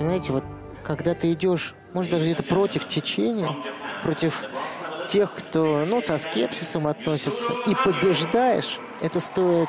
знаете, вот когда ты идешь, может, даже где-то против течения, против тех, кто, ну, со скепсисом относится, и побеждаешь, это стоит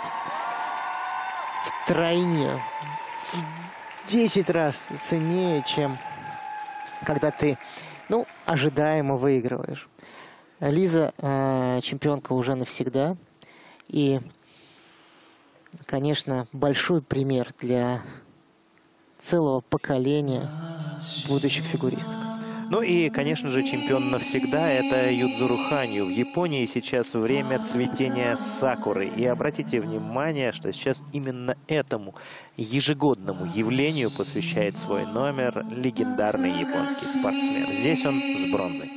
втройне, в 10 раз ценнее, чем когда ты, ну, ожидаемо выигрываешь. Лиза чемпионка уже навсегда. И, конечно, большой пример для целого поколения будущих фигуристок. Ну и, конечно же, чемпион навсегда — это Юдзуру Ханью. В Японии сейчас время цветения сакуры. И обратите внимание, что сейчас именно этому ежегодному явлению посвящает свой номер легендарный японский спортсмен. Здесь он с бронзой.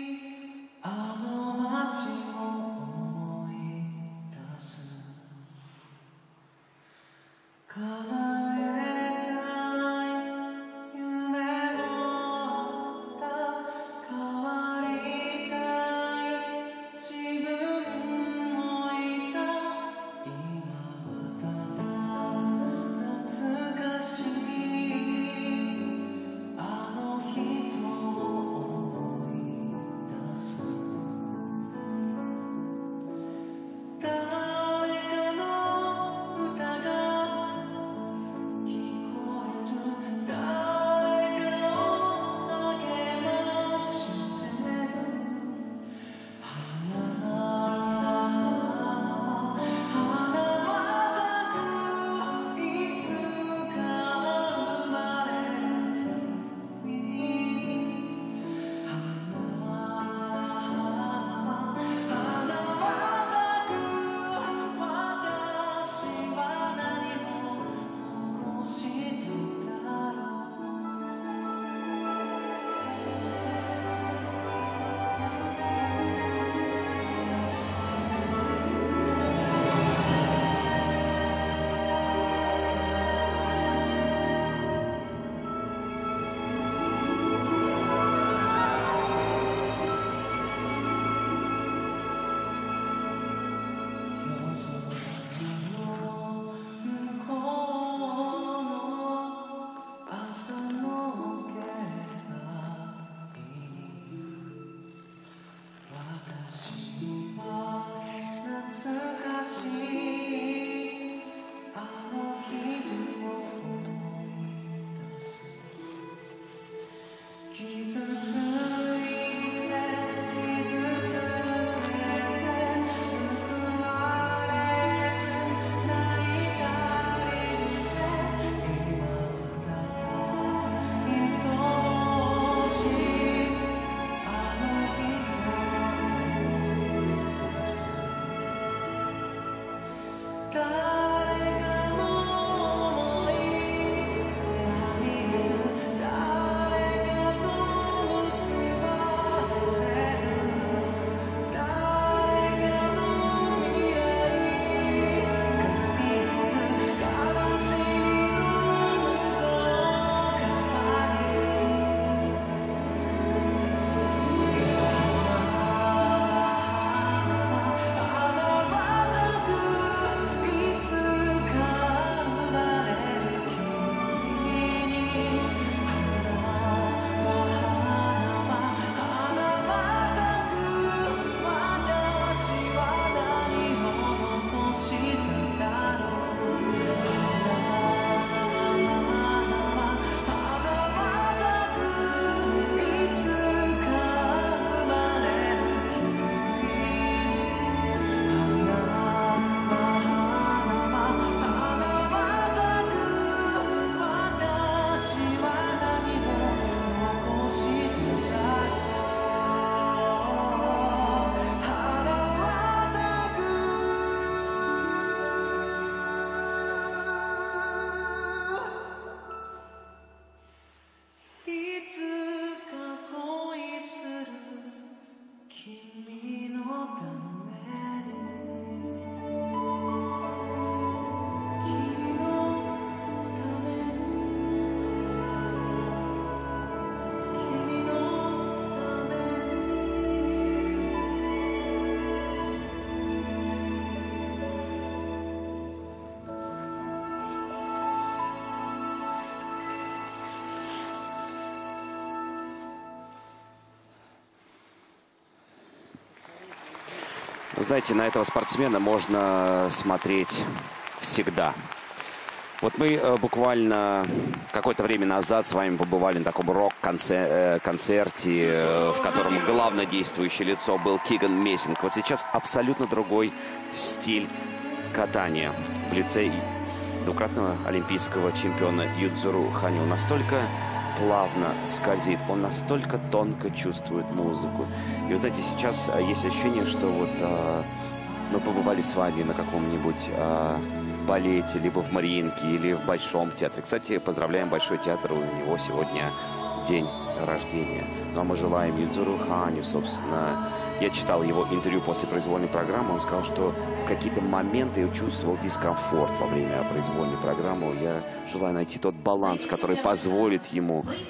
Знаете, на этого спортсмена можно смотреть всегда. Вот мы буквально какое-то время назад с вами побывали на таком рок-концерте, в котором главное действующее лицо был Киган Мессинг. Вот сейчас абсолютно другой стиль катания в лице двукратного олимпийского чемпиона Юдзуру Ханю. Он настолько плавно скользит, он настолько тонко чувствует музыку. И вы знаете, сейчас есть ощущение, что вот мы побывали с вами на каком-нибудь балете, либо в Мариинке, или в Большом театре. Кстати, поздравляем Большой театр, у него сегодня день рождения. Ну а мы желаем Юдзуру Ханю, собственно, я читал его интервью после произвольной программы, он сказал, что в какие-то моменты чувствовал дискомфорт во время произвольной программы. Я желаю найти тот баланс, который позволит ему